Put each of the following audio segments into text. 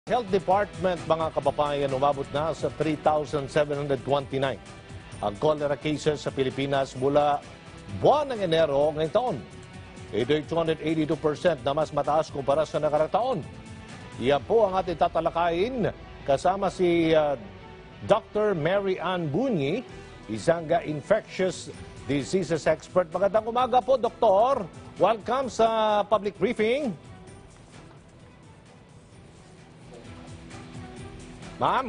Health Department, mga kababayan, umabot na sa 3,729 ang cholera cases sa Pilipinas mula buwan ng Enero ngayong taon. Ito'y 282% na mas mataas kumpara sa nakaraang taon. Iyan po ang ating tatalakayin kasama si Dr. Mary Ann Bunyi, isang infectious diseases expert. Magandang umaga po, Doktor. Welcome sa public briefing. Ma'am?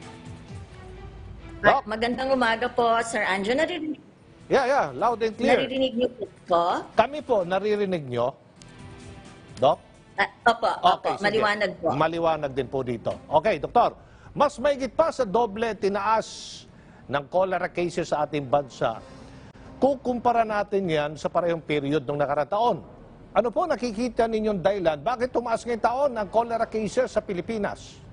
Magandang umaga po, Sir Anjo. Naririnig, Yeah, loud and clear. naririnig niyo po? Kami po, naririnig nyo? Dok? Opo, sige. maliwanag po. Maliwanag din po dito. Okay, Doktor. Mas mahigit pa sa doble tinaas ng cholera cases sa ating bansa. Kukumpara natin yan sa parehong period ng nakaraang taon. Ano po nakikita ninyong dahilan? Bakit tumaas ngayong taon ang cholera cases sa Pilipinas?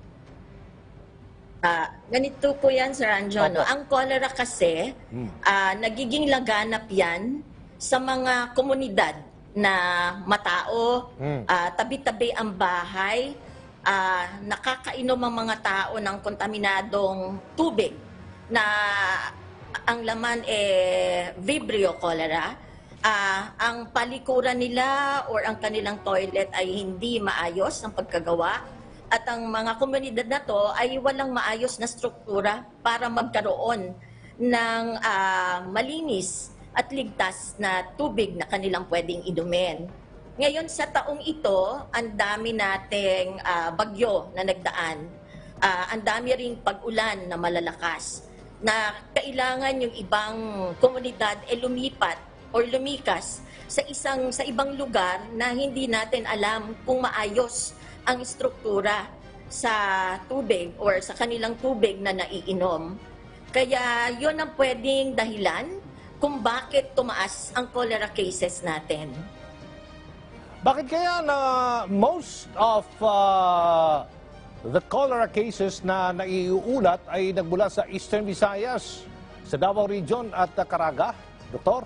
Ganito po yan, Sir Anjo. No? Opo. Ang cholera kasi, nagiging laganap yan sa mga komunidad na matao, tabi-tabi ang bahay, nakakainom ang mga tao ng kontaminadong tubig na ang laman Vibrio cholera. Ang palikuran nila or ang kanilang toilet ay hindi maayos ang pagkagawa. At ang mga komunidad na to ay walang maayos na struktura para magkaroon ng malinis at ligtas na tubig na kanilang pwedeng inumin. Ngayon sa taong ito, ang dami nating bagyo na nagdaan. Ang dami ring pag-ulan na malalakas na kailangan yung ibang komunidad lumipat o lumikas sa ibang lugar na hindi natin alam kung maayos ang struktura sa tubig or sa kanilang tubig na naiinom. Kaya yun ang pwedeng dahilan kung bakit tumaas ang cholera cases natin. Bakit kaya na most of the cholera cases na naiuulat ay nagmula sa Eastern Visayas, sa Davao Region at Caraga, Doktor?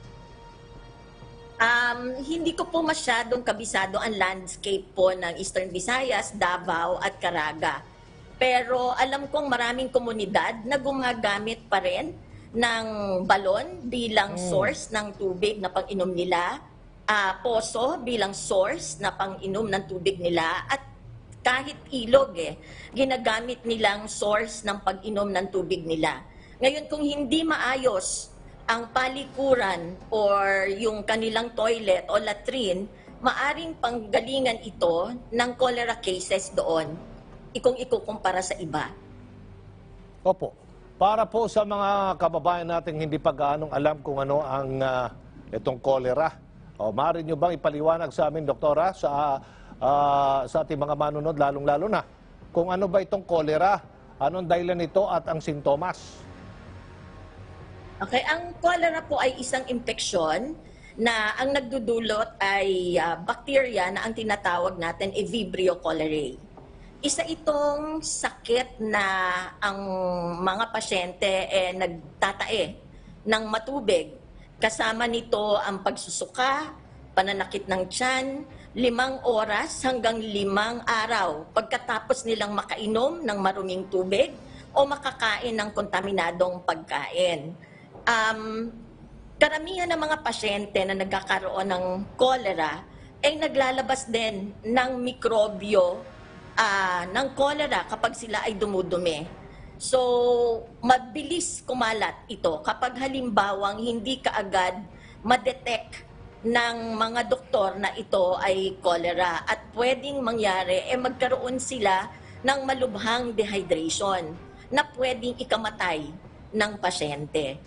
Hindi ko po masyadong kabisado ang landscape po ng Eastern Visayas, Davao at Caraga. Pero alam kong maraming komunidad na gumagamit pa rin ng balon bilang source ng tubig na pang-inom nila, poso bilang source na pang-inom ng tubig nila, at kahit ilog ginagamit nilang source ng pag-inom ng tubig nila. Ngayon kung hindi maayos ang palikuran or yung kanilang toilet o latrine, maaring panggalingan ito ng cholera cases doon, kung ikukumpara sa iba. Opo. Para po sa mga kababayan nating hindi pa gaanong alam kung ano ang itong cholera, maaari nyo bang ipaliwanag sa amin, Doktora, sa ating mga manunod, lalong-lalo na, kung ano ba itong cholera, anong dahilan nito at ang sintomas? Okay, ang cholera po ay isang impeksyon na ang nagdudulot ay bacteria na ang tinatawag natin Vibrio cholerae. Isa itong sakit na ang mga pasyente nagtatae ng matubig. Kasama nito ang pagsusuka, pananakit ng tiyan, 5 oras hanggang 5 araw pagkatapos nilang makainom ng maruming tubig o makakain ng kontaminadong pagkain. Karamihan ng mga pasyente na nagkakaroon ng cholera ay naglalabas din ng mikrobyo ng cholera kapag sila ay dumudumi. So, mabilis kumalat ito kapag halimbawang hindi kaagad ma-detect ng mga doktor na ito ay cholera, at pwedeng mangyari magkaroon sila ng malubhang dehydration na pwedeng ikamatay ng pasyente.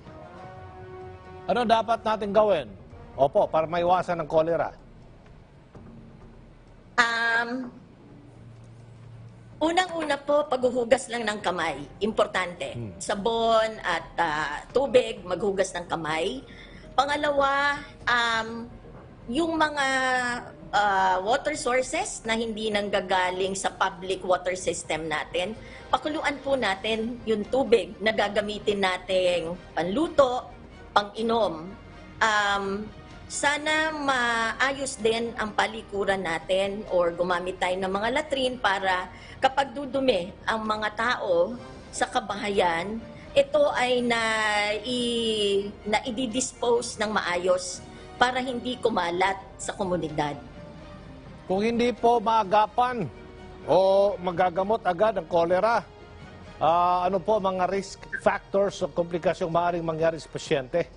Ano dapat natin gawin? Opo, para maiwasan ng cholera. Unang-una po, paghuhugas lang ng kamay. Importante. Sabon at tubig, maghugas ng kamay. Pangalawa, yung mga water sources na hindi nanggagaling sa public water system natin, pakuluan po natin yung tubig na gagamitin nating panluto, pang-inom. sana maayos din ang palikuran natin or gumamit tayo ng mga latrin para kapag dudumi ang mga tao sa kabahayan, ito ay na i-dispose ng maayos para hindi kumalat sa komunidad. Kung hindi po maagapan o magagamot agad ang cholera, ano po mga risk factors o komplikasyong maaaring mangyari sa pasyente?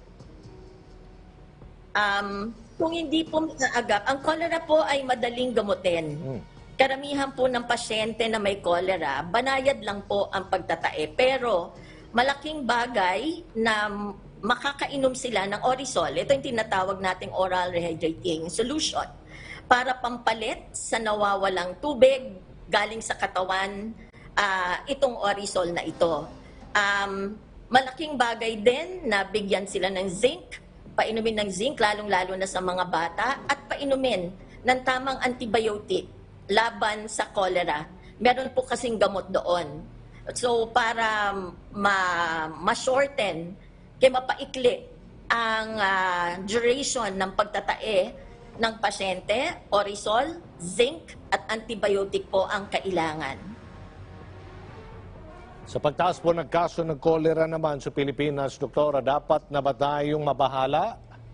Kung hindi po maaagap, ang cholera po ay madaling gamutin. Karamihan po ng pasyente na may cholera, banayad lang po ang pagtatae. Pero malaking bagay na makakainom sila ng Orisol. Ito yung tinatawag nating oral rehydrating solution para pampalit sa nawawalang tubig galing sa katawan itong Orisol na ito. Malaking bagay din na bigyan sila ng zinc, painumin ng zinc lalong-lalo na sa mga bata at painumin ng tamang antibiotic laban sa cholera. Meron po kasing gamot doon. So para ma-shorten, kaya mapaikli ang duration ng pagtatae ng pasyente, Orisol, zinc at antibiotic po ang kailangan. Sa pagtaas po ng kaso ng cholera naman sa Pilipinas, Doktora, dapat na ba tayong mabahala?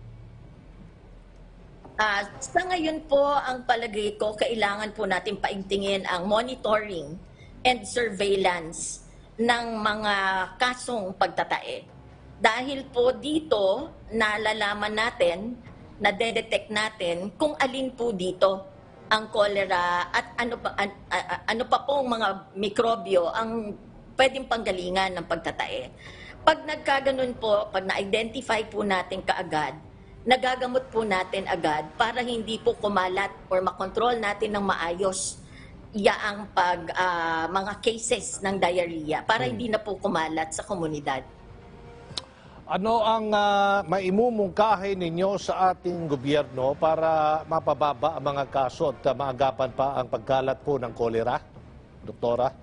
Sa ngayon po, ang palagay ko, kailangan po natin paigtingin ang monitoring and surveillance ng mga kasong pagtatae. Dahil po dito, nalalaman natin, nadedetect natin kung alin po dito ang cholera at ano pa pong mga mikrobyo ang pwedeng panggalingan ng pagtatae. Pag nagkaganon po, pag na-identify po natin kaagad, nagagamot po natin agad para hindi po kumalat or makontrol natin ng maayos yaang mga cases ng diarrhea para hindi na po kumalat sa komunidad. Ano ang maimumungkahi ninyo sa ating gobyerno para mapababa ang mga kaso at maagapan pa ang pagkalat po ng cholera, Doktora?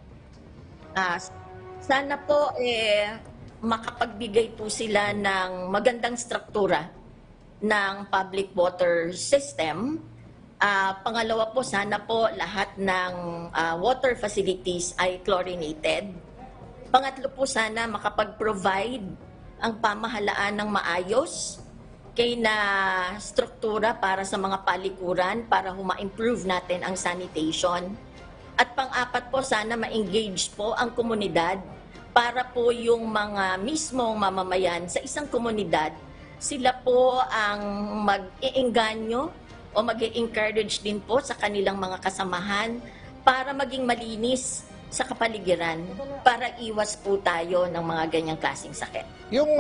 Sana po makapagbigay po sila ng magandang struktura ng public water system. Pangalawa po, sana po lahat ng water facilities ay chlorinated. Pangatlo po, sana makapag-provide ang pamahalaan ng maayos kay na struktura para sa mga palikuran para ma-improve natin ang sanitation. At pang-apat po, sana ma-engage po ang komunidad para po yung mga mismong mamamayan sa isang komunidad, sila po ang mag-iengganyo o mag-encourage din po sa kanilang mga kasamahan para maging malinis sa kapaligiran para iwas po tayo ng mga ganyang klaseng sakit. Yung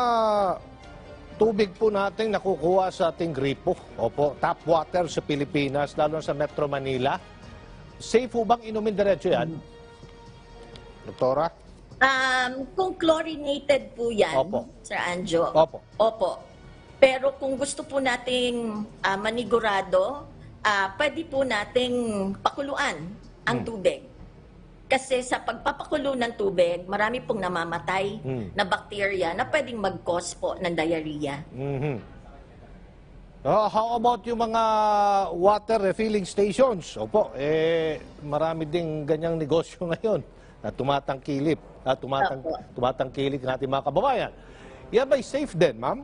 tubig po natin nakukuha sa ating gripo, opo, tap water sa Pilipinas, lalo sa Metro Manila, safe po bang inumin diretso yan? Doktora? Kung chlorinated po yan, Opo. Sir Anjo. Opo. Opo. Pero kung gusto po nating manigurado, pwede po nating pakuluan ang tubig. Kasi sa pagpapakulo ng tubig, marami pong namamatay na bakterya na pwedeng mag-cause po ng diarrhea. How about yung mga water refilling stations? Opo, marami ding ganyang negosyo ngayon na tumatangkilik ang ating mga kababayan. Yan ba'y safe din, ma'am?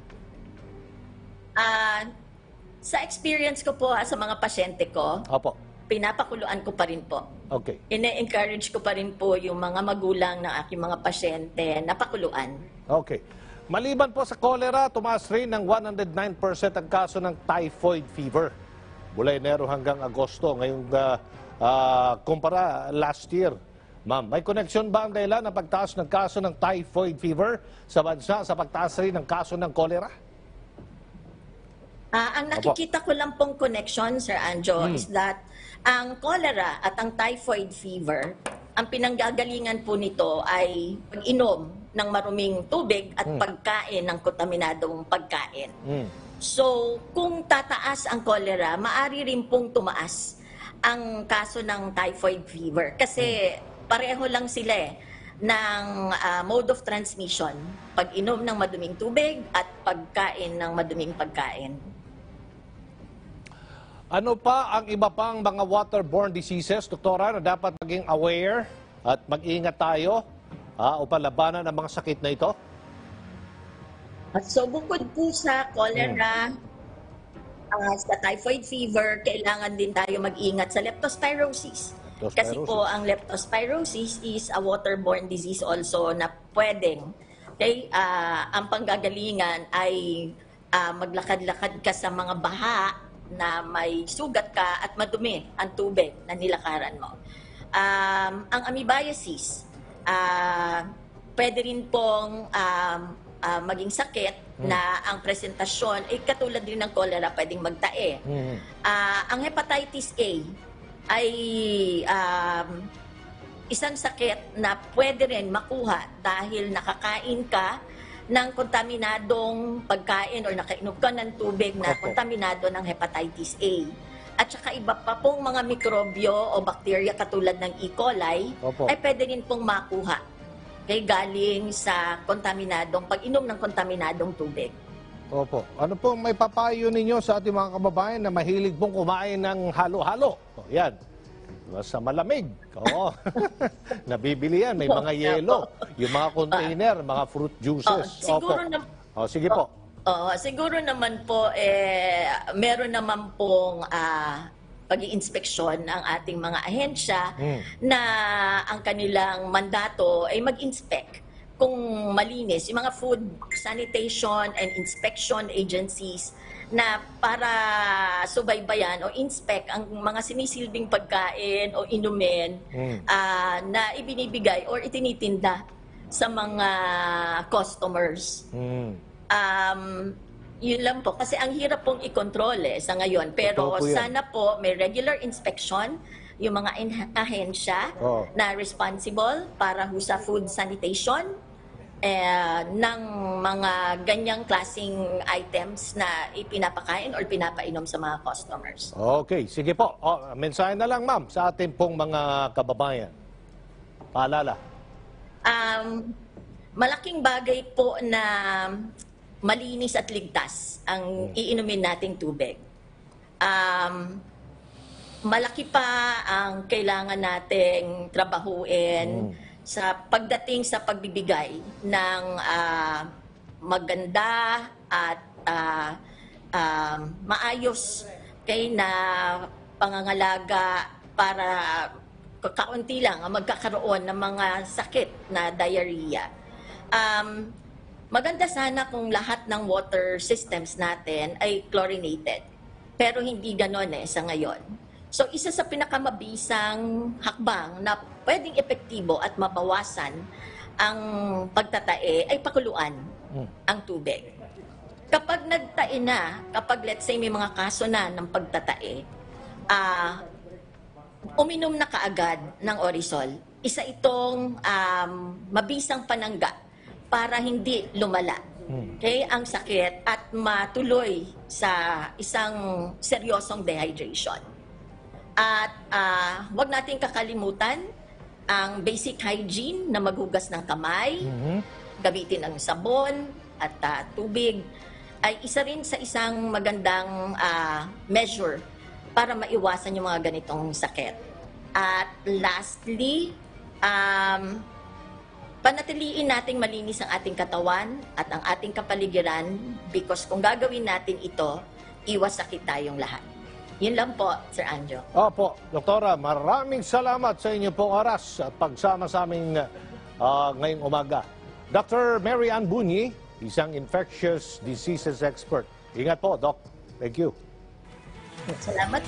Sa experience ko po sa mga pasyente ko, Opo. pinapakuluan ko pa rin po. Okay. Ine-encourage ko pa rin po yung mga magulang ng aking mga pasyente na pakuluan. Okay. Maliban po sa cholera, tumaas rin ng 109% ang kaso ng typhoid fever. Mula Enero hanggang Agosto, ngayong kumpara last year. Ma'am, may connection ba ang dahilan ng pagtaas ng kaso ng typhoid fever sa bansa sa pagtaas rin ng kaso ng cholera? Ang nakikita ko lang pong connection, Sir Anjo, is that ang cholera at ang typhoid fever, ang pinanggagalingan po nito ay pag-inom ng maruming tubig at pagkain ng kontaminadong pagkain. So, kung tataas ang cholera, maaari rin pong tumaas ang kaso ng typhoid fever. Kasi pareho lang sila ng mode of transmission, pag-inom ng maduming tubig at pagkain ng maduming pagkain. Ano pa ang iba pang mga waterborne diseases, Doktora, na dapat maging aware at mag-ingat tayo upang labanan ang mga sakit na ito? So bukod po sa cholera, sa typhoid fever, kailangan din tayo mag-ingat sa leptospirosis. Kasi po ang leptospirosis is a waterborne disease also na pwedeng. Okay? Ang panggagalingan ay maglakad-lakad ka sa mga baha na may sugat ka at madumi ang tubig na nilakaran mo. Ang amoebiasis, pwede rin pong maging sakit na ang presentasyon ay katulad din ng cholera, pwedeng magtae. Ang hepatitis A ay isang sakit na pwede rin makuha dahil nakakain ka ng kontaminadong pagkain o nakainom ka ng tubig na kontaminado ng hepatitis A. At saka iba pa pong mga mikrobyo o bakterya katulad ng E. coli ay pwede rin pong makuha galing sa kontaminadong pag-inom ng kontaminadong tubig. Opo. Ano po may papayo ninyo sa ating mga kababayan na mahilig pong kumain ng halo-halo? Yan. Sa malamig. Oo. Nabibili yan. May mga yelo. Yung mga container, mga fruit juices. Siguro sige po. Siguro naman po, meron naman pong pag-iinspeksyon ang ating mga ahensya na ang kanilang mandato ay mag-inspect kung malinis. Yung mga food sanitation and inspection agencies na para subaybayan o inspect ang mga sinisilbing pagkain o inumin na ibinibigay or itinitinda sa mga customers. Yun lang po. Kasi ang hirap pong i-control sa ngayon. Pero sana po may regular inspection yung mga ahensya na responsible para sa food sanitation ng mga ganyang klaseng items na ipinapakain or pinapainom sa mga customers. Okay, sige po. Mensahe na lang, ma'am, sa ating pong mga kababayan. Paalala. Malaking bagay po na malinis at ligtas ang iinumin nating tubig. Malaki pa ang kailangan nating trabahuin sa pagdating sa pagbibigay ng maganda at maayos na pangangalaga para kaunti lang ang magkakaroon ng mga sakit na diarrhea. Maganda sana kung lahat ng water systems natin ay chlorinated. Pero hindi ganon sa ngayon. So isa sa pinakamabisang hakbang na pwedeng epektibo at mabawasan ang pagtatae ay pakuluan ang tubig. Kapag nagtae na, kapag let's say may mga kaso na ng pagtatae, uminom na kaagad ng Orisol. Isa itong mabisang panangga para hindi lumala ang sakit at matuloy sa isang seryosong dehydration. At wag natin kakalimutan ang basic hygiene na maghugas ng kamay, gamitin ang sabon at tubig ay isa rin sa isang magandang measure para maiwasan yung mga ganitong sakit. At lastly, panatiliin nating malinis ang ating katawan at ang ating kapaligiran because kung gagawin natin ito, iwas sakit tayong lahat. Yun lang po, Sir Anjo. Opo, Doktora, maraming salamat sa inyong pong oras at pagsama sa aming ngayong umaga. Dr. Mary Ann Bunyi, isang infectious diseases expert. Ingat po, Doc. Thank you. Salamat.